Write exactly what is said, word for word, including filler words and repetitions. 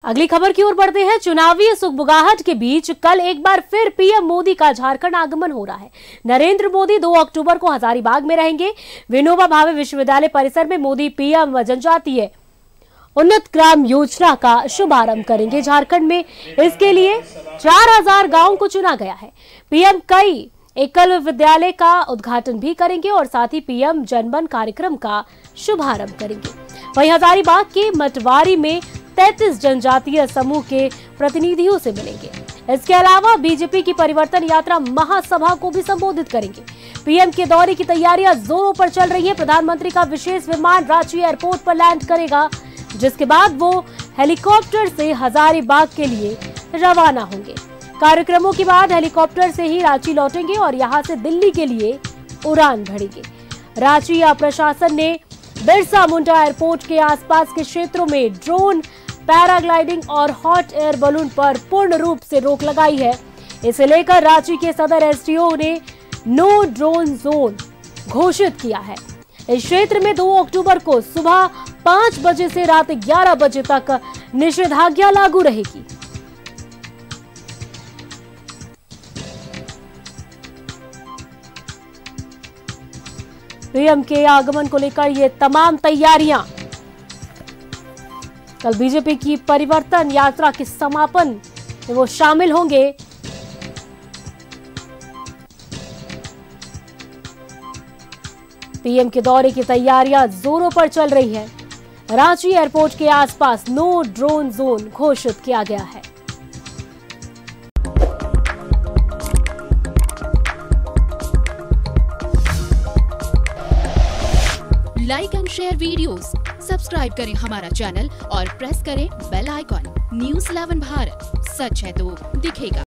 अगली खबर की ओर बढ़ते हैं। चुनावी सुगबुगाहट के बीच कल एक बार फिर पीएम मोदी का झारखंड आगमन हो रहा है। नरेंद्र मोदी दो अक्टूबर को हजारीबाग में रहेंगे। विनोबा भावे विश्वविद्यालय परिसर में मोदी पीएम जनजातीय उन्नत ग्राम योजना का शुभारंभ करेंगे। झारखंड में इसके लिए चार हजार गाँव को चुना गया है। पीएम कई एकल विद्यालय का उद्घाटन भी करेंगे और साथ ही पीएम जनमन कार्यक्रम का शुभारंभ करेंगे। वहीं हजारीबाग के मटवारी में तैंतीस जनजातीय समूह के प्रतिनिधियों से मिलेंगे। इसके अलावा बीजेपी की परिवर्तन यात्रा महासभा को भी संबोधित करेंगे। पीएम के दौरे की तैयारियां जोरों पर चल रही है। प्रधानमंत्री का विशेष विमान रांची एयरपोर्ट पर लैंड करेगा, जिसके बाद वो हेलीकॉप्टर से हजारीबाग के लिए रवाना होंगे। कार्यक्रमों के बाद हेलीकॉप्टर से ही रांची लौटेंगे और यहां से दिल्ली के लिए उड़ान भरेंगे। रांची प्रशासन ने बिरसा मुंडा एयरपोर्ट के आसपास के क्षेत्रों में ड्रोन, पैराग्लाइडिंग और हॉट एयर बलून पर पूर्ण रूप से रोक लगाई है। इसे लेकर रांची के सदर एसडीओ ने नो ड्रोन जोन घोषित किया है। इस क्षेत्र में दो अक्टूबर को सुबह पांच बजे से रात ग्यारह बजे तक निषेधाज्ञा लागू रहेगी। पीएम के आगमन को लेकर ये तमाम तैयारियां। कल बीजेपी की परिवर्तन यात्रा के समापन में वो शामिल होंगे। पीएम के दौरे की तैयारियां जोरों पर चल रही है। रांची एयरपोर्ट के आसपास नो ड्रोन जोन घोषित किया गया है। Like and share videos, subscribe करें हमारा चैनल और प्रेस करें bell icon. News eleven Bharat, सच है तो दिखेगा।